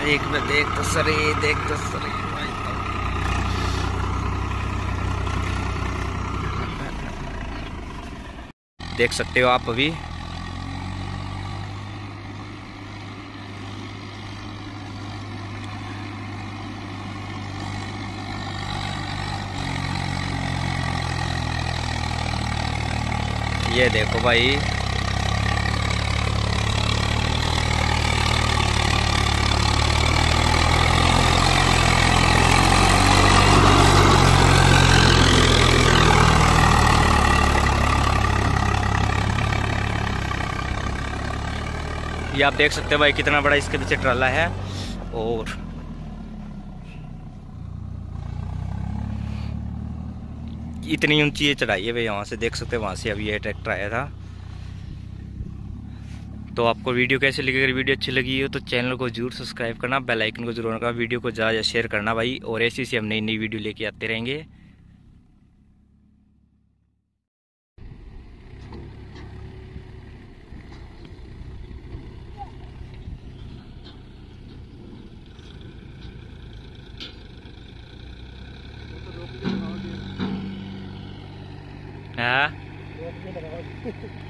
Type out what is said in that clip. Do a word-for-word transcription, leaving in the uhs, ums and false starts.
देख देख तो सरे देख तो सरे देख सकते हो आप अभी। ये देखो भाई, ये आप देख सकते हो भाई कितना बड़ा इसके पीछे ट्राला है। और इतनी ऊंची ये चढ़ाई है भाई, वहां से देख सकते हो, वहां से अभी ये ट्रैक्टर आया था। तो आपको वीडियो कैसी लगी? अगर वीडियो अच्छी लगी हो तो चैनल को जरूर सब्सक्राइब करना, बेल आइकन को जरूर करना, वीडियो को ज़्यादा शेयर करना भाई। और ऐसी सी हम नई नई वीडियो लेके आते रहेंगे। हाँ